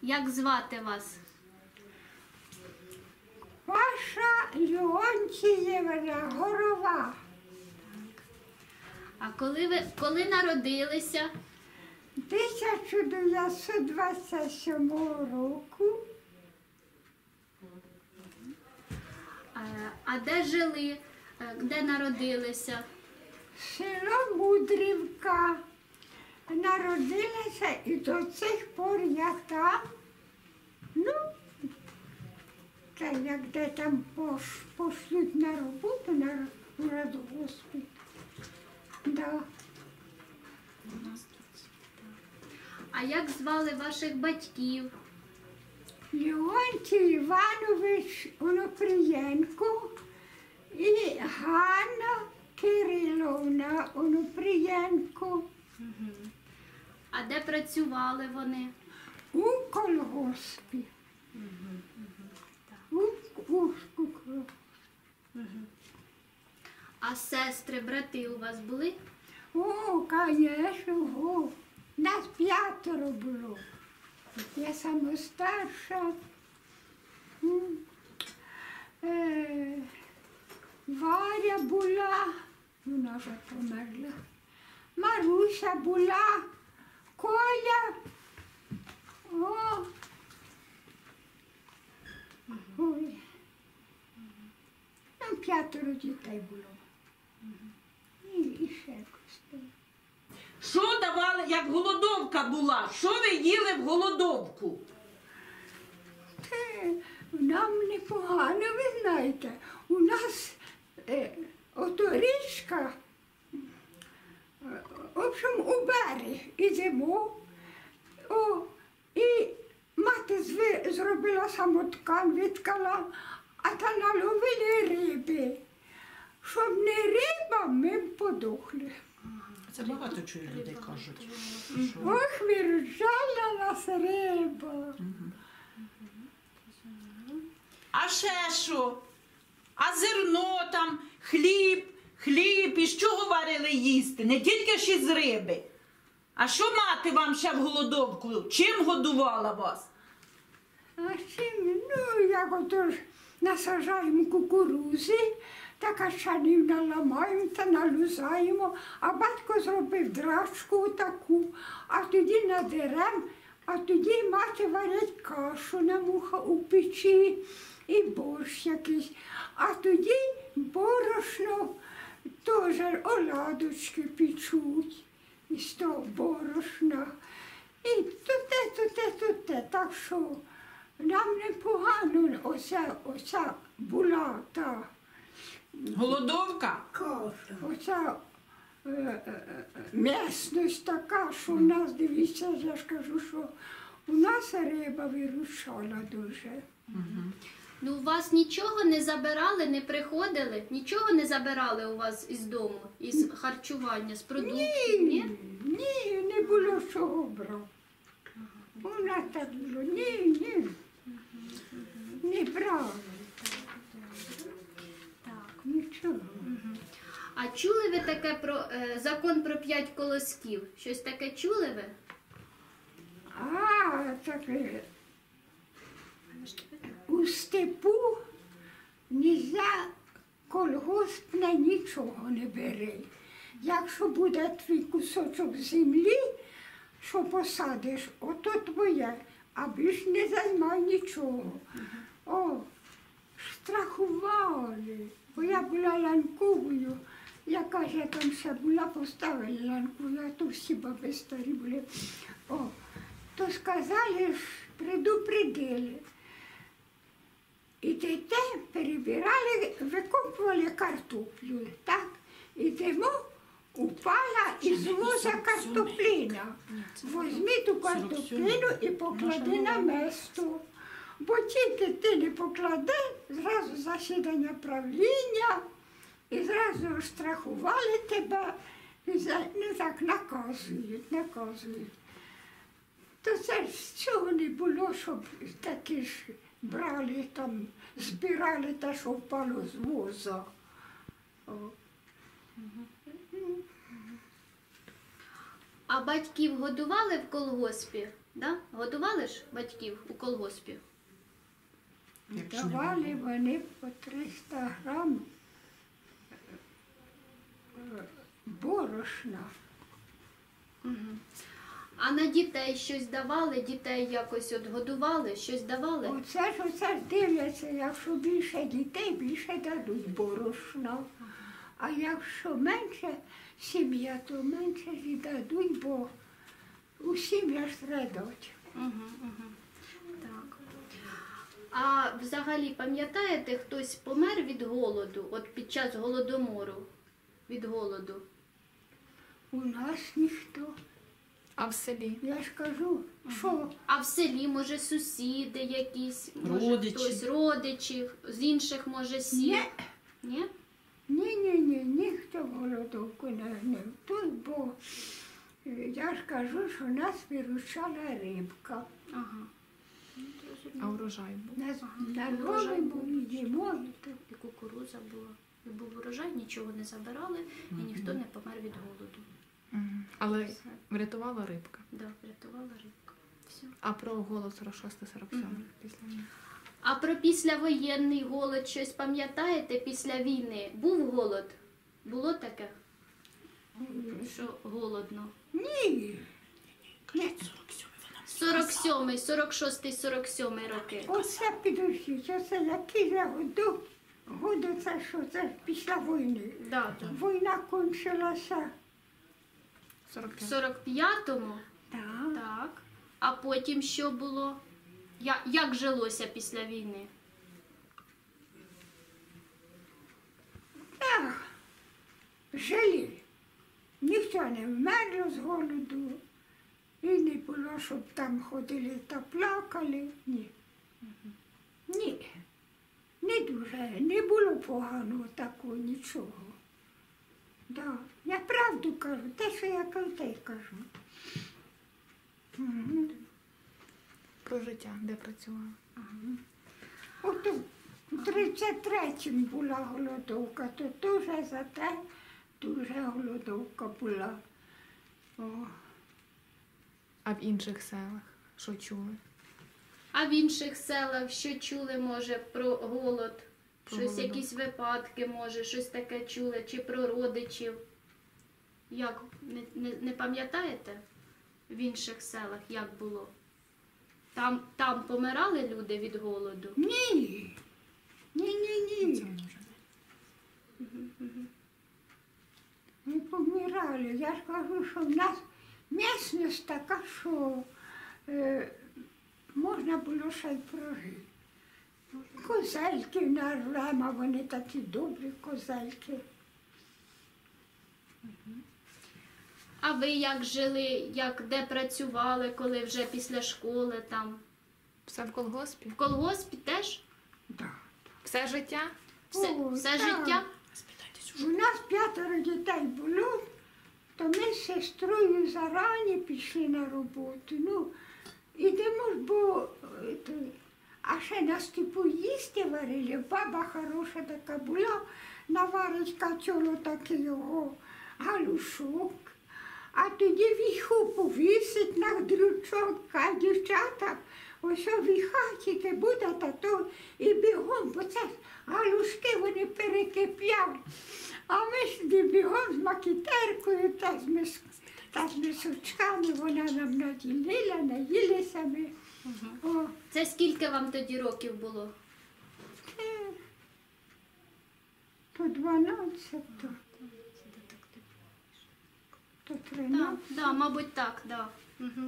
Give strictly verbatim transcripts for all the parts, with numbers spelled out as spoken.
Як звати вас? Ваша Леонтіївна Горова. А коли ви коли народилися? тисяча дев'ятсот двадцять сьомого року. А, а де жили? Е, Де народилися? Село Мудрівка. Народилася і до цих пор я там. Ну, та як де там пош, пошлють на роботу, на радгоспі. Да. А як звали ваших батьків? Леонтій Іванович Онопрієнко і Ганна Кириловна Онопрієнко. А де працювали вони? У колгоспі. У, у, у, А сестри, брати у вас були? О, звісно, о. Нас п'ятеро було. Я сама старша. М. Е, Варя була, вона вже померла. Маруся була, Коля. О. Ой. Там п'ятеро дітей було. І, і ще якось там. Що давали, як голодовка була? Що ви їли в голодовку? Те, нам непогано, ви знаєте. У нас е, ото річка, е, в общем, у берег ідемо. О, і мати зви, зробила самоткан, відкала, а та наловили риби. Щоб не риба, ми б подохли. Це багато чого людей кажуть. Ох, виручала нас риба. А ще що? А зерно там, хліб, хліб, із чого варили їсти? Не тільки ж із риби. А що мати вам ще в голодовку? Чим годувала вас? А чим, ну, як ото ж насажаємо кукурузи, та качанів наламаємо та налузаємо, а батько зробив драчку таку, а тоді надерем, а тоді мати варять кашу на муха у печі і борщ якийсь, а тоді борошно теж оладочки печуть із того борошна. І туте, туте, туте, так що нам непогано оця, оця була та Голодовка? оця е, е, місність така, що у нас, дивіться, я ж кажу, що у нас риба виручала дуже. Ну, у вас нічого не забирали, не приходили? Нічого не забирали у вас із дому, із харчування, з продуктів? Ні, ні, не було чого брати. У нас так було, ні, ні, не брали. Так. Нічого. А чули ви таке про е, закон про п'ять колосків? Щось таке чули ви? А, так е, у степу нельзя колгоспне нічого не бери. Якщо буде твій кусочок землі, що посадиш, ото твоє, а більш не займай нічого. О, страхували, бо я була ланковою, яка ж я там ще була, поставили ланку, а то всі баби старі були. О, то сказали, ж, предупредили. Ідете, перебирали, викопували картоплю, так? Ідемо, упала із воза картоплина. Возьми ту картоплину і поклади на место. Бо тільки ти не поклади, зразу засідання правління, і зразу штрафували тебе, і за, не так наказують, наказують. То це ж цього не було, щоб такі ж брали там, збирали те, що впало з воза. О. А батьків годували в колгоспі? Да? Годували ж батьків у колгоспі? Давали вони по триста грам е, борошна. Угу. А на дітей щось давали? Дітей якось от годували? Щось давали? Оце ж оце ж дивляться, якщо більше дітей, більше дадуть борошна. А якщо менше сім'я, то менше ж і дадуть, бо у сім'ях страдуть. Угу, угу. Так. А взагалі, пам'ятаєте, хтось помер від голоду, от під час голодомору? Від голоду? У нас ніхто. А в селі? Я ж кажу, що А в селі, може, сусіди якісь, може, Родичі. хтось родичі, з інших, може, сіл? ні, Ні? ні, ні, ні, ніхто голодовку не гнив тут, бо е, я ж кажу, що нас виручала рибка. Ага. А урожай був? Нас на Урожай новий був. був їмо. І кукурудза була. І був урожай, нічого не забирали, і ніхто не помер від голоду. Мгм. Але Все. врятувала рибка. Да, врятувала рибка. Все. А про голод сорок шостий сорок сьомий Мгм. після війни? А про післявоєнний голод щось пам'ятаєте після війни? Був голод? Було таке? Що голодно? Ні. Ні. сорок сьомий, сорок шостий, сорок сьомий роки. Оце підождіть, оце який же году, году це що, це ж після війни. Да, да. Війна кончилася. сорок В п'ятий. сорок п'ятому? Так. Так. А потім що було? Я, як жилося після війни? Так. Жили. Ніхто не вмер з голоду. І не було, щоб там ходили та плакали. Ні. Ні. Не дуже, не було поганого такого нічого. Да. Я правду кажу, те, що я кажу, те й кажу. Мгм. Про життя, де працювала? От у тридцять третьому була голодовка, то дуже за те дуже голодовка була. О. А в інших селах що чули? А в інших селах що чули, може, про голод? Про Щось, голодомор. якісь випадки, може, щось таке чули, чи про родичів? Як, не, не, не пам'ятаєте в інших селах, як було? Там, там помирали люди від голоду? Ні. Ні, ні, ні. Не помирали. Я ж кажу, що в нас місцевість така, що е, можна було ще й прожити. Козельки в нас рема, вони такі добрі козельки. А ви як жили, як де працювали, коли вже після школи там? Все в колгоспі? В колгоспі теж? Да. Все життя? Все, О, все так. життя? У нас п'ятеро дітей було, то ми з сестрою зарані пішли на роботу. Ну, ідемо ж, бо е, то, а ще на степу їсти варили. Баба хороша така була, наварить качоло такий його галушок. А тоді віху повісить на дрючок, а дівчата ось у віхатіки буде, та то і бігом, бо це ж галушки вони перекип'яли. А ми ж бігом з макітеркою та з, мис... та з мисочками вона нам наділила, наїлися ми. О, Це скільки вам тоді років було? е, то дванадцять, то, то Так, тринадцять. да, мабуть, так, да. Угу.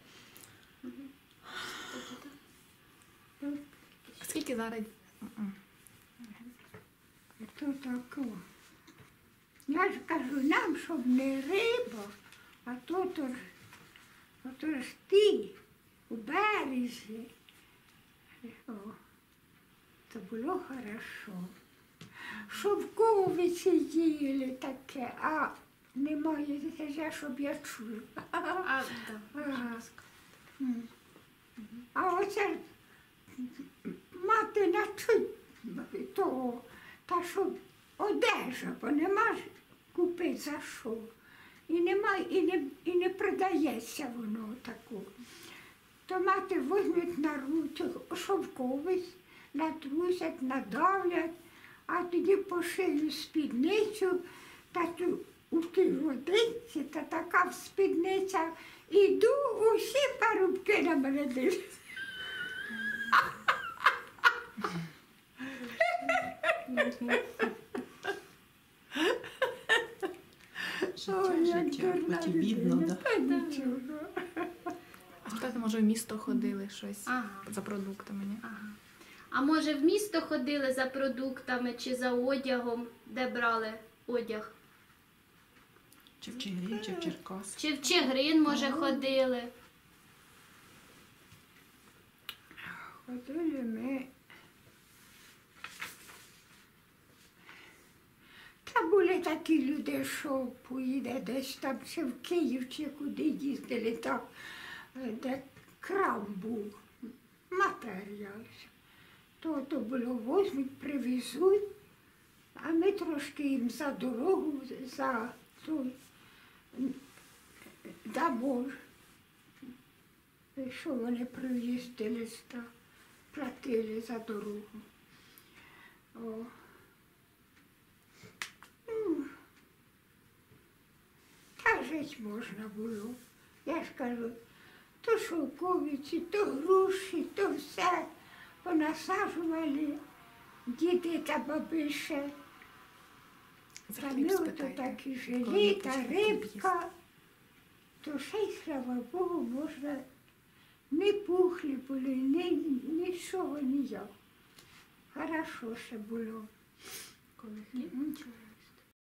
Скільки зараз? М-м. То тако. Я ж кажу, нам, щоб не риба, а то то ж, а то ж ти у березі. О, то було хорошо. Шовковиці їли таке, а немає таке, щоб я чула. А, да. Ага. М. А оце ж мати начуть того, та що одежа, бо нема ж купити за що. І нема, і не, і не продається воно таку. то мати візьмуть на руки шовковий, натрусять, надавлять, а тоді по шию спідницю, та ту у тій водиці, та така в спідницях. Іду, усі парубки на мене дивляться. Ой, як дурна хоч і бідно, людина. да. Та нічого. А спитати, може, в місто ходили щось Ага. за продуктами, ні? Ага. А може в місто ходили за продуктами чи за одягом, де брали одяг? Чи в Чигирин, чи в Черкас. Чи в Чигирин, може, ходили? Ходили ми. Та були такі люди, що поїде десь там, чи в Київ, чи куди їздили, так, е, де крам був, матеріал. То то було возьмуть, привезуть, а ми трошки їм за дорогу, за той м, дамо. І що вони приїздили, та платили за дорогу. О. Ну, та жити можна було. Я ж кажу, то шовковиці, то груші, то все понасаджували діти та баби ще. За Та хліб ми ото спитайте. такі Коли жили, та почали хліб рибка. То ще й, слава Богу, можна ні пухлі були, ні, нічого ніяк. Хорошо ще було. Коли хліб? Мгм.